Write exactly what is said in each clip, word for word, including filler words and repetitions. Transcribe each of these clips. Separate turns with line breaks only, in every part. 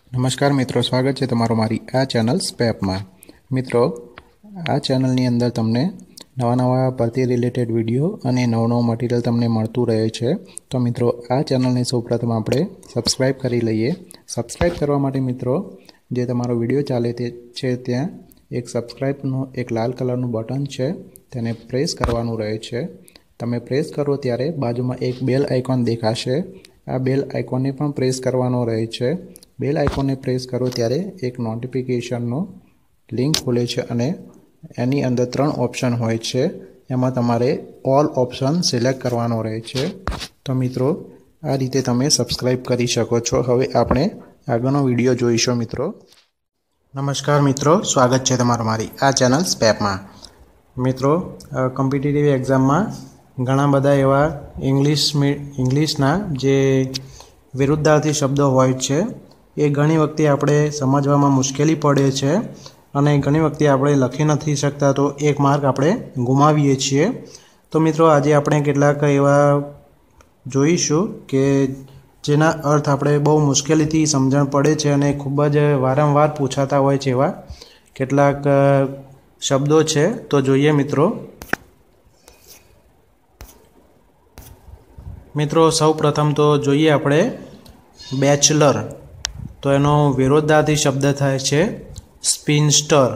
નમસ્કાર મિત્રો, સ્વાગત છે તમારું મારી આ ચેનલ સ્પેપમાં। મિત્રો, આ ચેનલની અંદર તમને નવા નવા ભરતી રિલેટેડ વિડીયો અને નવું નવું મટીરિયલ તમને મળતું રહે છે। તો મિત્રો, આ ચેનલને સૌપ્રથમ આપણે સબસ્ક્રાઈબ કરી લઈએ। સબસ્ક્રાઈબ કરવા માટે મિત્રો, જે તમારો વિડીયો ચાલે તે છે ત્યાં એક સબસ્ક્રાઈબનું એક લાલ કલરનું બટન છે, તેને પ્રેસ કરવાનું રહે છે। તમે પ્રેસ કરો ત્યારે બાજુમાં એક બેલ આઇકોન દેખાશે, આ બેલ આઇકોનને પણ પ્રેસ કરવાનો રહે છે। બેલ આઇકોનને પ્રેસ કરો ત્યારે એક નોટિફિકેશનનો લિંક ખુલે છે અને એની અંદર ત્રણ ઓપ્શન હોય છે, એમાં તમારે ઓલ ઓપ્શન સિલેક્ટ કરવાનો રહે છે। તો મિત્રો, આ રીતે તમે સબસ્ક્રાઈબ કરી શકો છો। હવે આપણે આગળનો વિડીયો જોઈશું મિત્રો। નમસ્કાર મિત્રો, સ્વાગત છે તમારું મારી આ ચેનલ સ્પેપમાં। મિત્રો, કોમ્પિટિટિવ એક્ઝામમાં ઘણા બધા એવા ઇંગ્લિશ ઇંગ્લિશના જે વિરુદ્ધાર્થી શબ્દો હોય છે એ ઘણી વખતે આપણે સમજવામાં મુશ્કેલી પડે છે અને ઘણી વખતે આપણે લખી નથી શકતા, તો એક માર્ક આપણે ગુમાવીએ છીએ। તો મિત્રો, આજે આપણે કેટલાક એવા જોઈશું કે જેના અર્થ આપણે બહુ મુશ્કેલીથી સમજણ પડે છે અને ખૂબ જ વારંવાર પૂછાતા હોય છે એવા કેટલાક શબ્દો છે। તો જોઈએ મિત્રો। મિત્રો, સૌ પ્રથમ તો જોઈએ આપણે બેચલર, તો એનો વિરોધાર્થી શબ્દ થાય છે સ્પિનસ્ટર।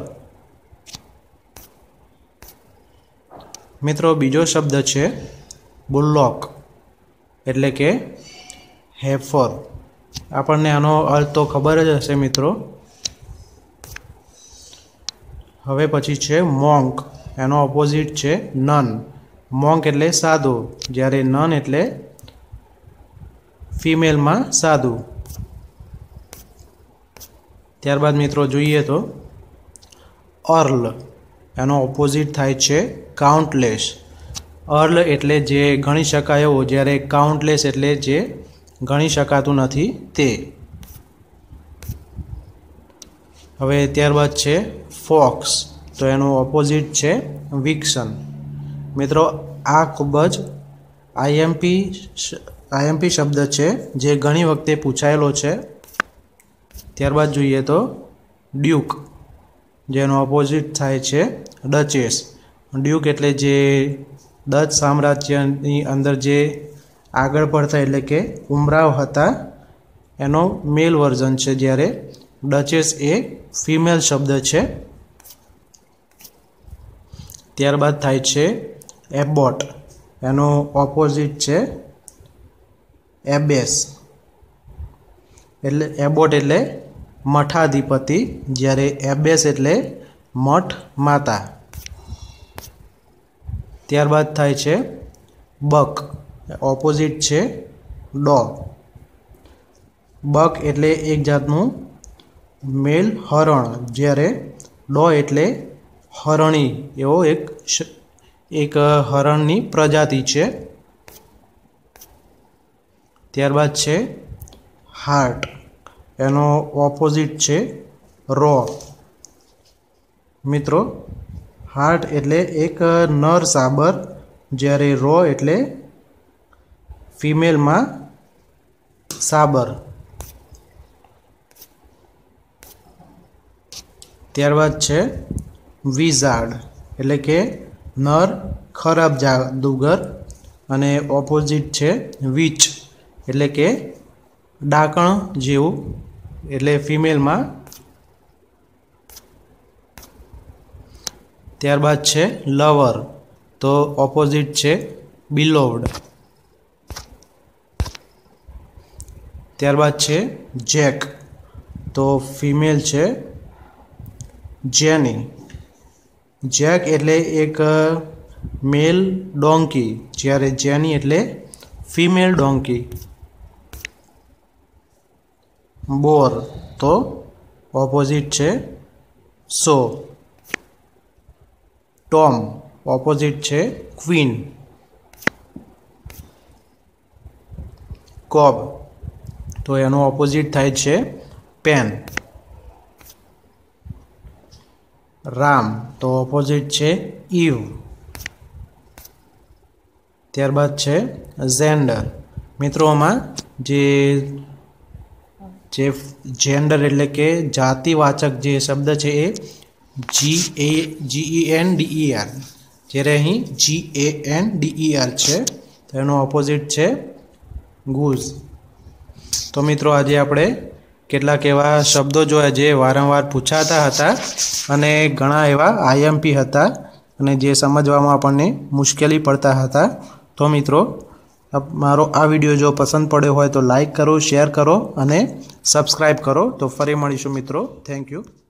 મિત્રો, બીજો શબ્દ છે બુલ્લોક, એટલે કે હેફર। આપણને આનો અર્થ તો ખબર જ હશે મિત્રો। હવે પછી છે મોન્ક, એનો ઓપોઝિટ છે નન। મોન્ક એટલે સાધુ, જ્યારે નન એટલે ફિમેલમાં સાધુ। ત્યારબાદ મિત્રો જોઈએ તો અર્લ, એનો ઓપોઝિટ થાય છે કાઉન્ટલેસ। અર્લ એટલે જે ગણી શકાય એવું, જ્યારે કાઉન્ટલેસ એટલે જે ગણી શકાતું નથી તે। હવે ત્યારબાદ છે ફોક્સ, તો એનું ઓપોઝિટ છે વિક્સન। મિત્રો, આ ખૂબ જ આઈએમપી આઈએમપી શબ્દ છે જે ઘણી વખતે પૂછાયેલો છે। ત્યારબાદ જોઈએ તો ડ્યુક, જેનો ઓપોઝિટ થાય છે ડચેસ। ડ્યુક એટલે જે ડચ સામ્રાજ્યની અંદર જે આગળ પડતા એટલે કે ઉમરાવ હતા એનો મેલ વર્ઝન છે, જ્યારે ડચેસ એ ફિમેલ શબ્દ છે। ત્યારબાદ થાય છે એબોટ, એનો ઓપોઝિટ છે એબેસ। એટલે એબોટ એટલે મઠાધિપતિ, જ્યારે એબેસ એટલે મઠ માતા। ત્યારબાદ થાય છે બક, ઓપોઝિટ છે ડો। બક એટલે એક જાતનું મેલ હરણ, જ્યારે ડો એટલે હરણી, એવો એક એક હરણની પ્રજાતિ છે। ત્યારબાદ છે હાર્ટ, એનો ઓપોઝિટ છે રો। મિત્રો, હાર્ટ એટલે એક નર સાબર, જ્યારે રો એટલે ફિમેલમાં સાબર। ત્યારબાદ છે વિઝાર્ડ, એટલે કે નર ખરાબ જાદુગર, અને ઓપોઝિટ છે વિચ, એટલે કે ડાકણ જેવું, એટલે ફિમેલમાં। ત્યારબાદ છે લવર, તો ઓપોઝિટ છે બિલોવડ। ત્યારબાદ છે જેક, તો ફિમેલ છે જેની। જેક એટલે એક મેલ ડોંકી, જ્યારે જેની એટલે ફિમેલ ડોંકી। બોર, તો ઓપોઝિટ છે સો। ટોમ, ઓપોઝિટ છે ક્વીન। કોબ, તો એનો ઓપોઝિટ થાય છે પેન। રામ, તો ઓપોઝિટ છે ઈવ। ત્યારબાદ છે ઝેન્ડર। મિત્રો, આમાં જે જે જેન્ડર એટલે કે જાતિવાચક જે શબ્દ છે એ G A G E N D E R, જ્યારે અહીં G A N D E R છે તો એનો ઓપોઝિટ છે ગુઝ. તો મિત્રો આજે આપણે કેટલાક એવા શબ્દો જોયા જે વારંવાર પૂછાતા હતા અને ઘણા એવા આઈએમપી હતા અને જે સમજવામાં આપણને મુશ્કેલી પડતા હતા. તો મિત્રો મારો આ વિડીયો જો પસંદ પડ્યો હોય તો લાઈક કરો, શેર કરો અને સબસ્ક્રાઈબ કરો. તો ફરી મળીશું મિત્રો. Thank you.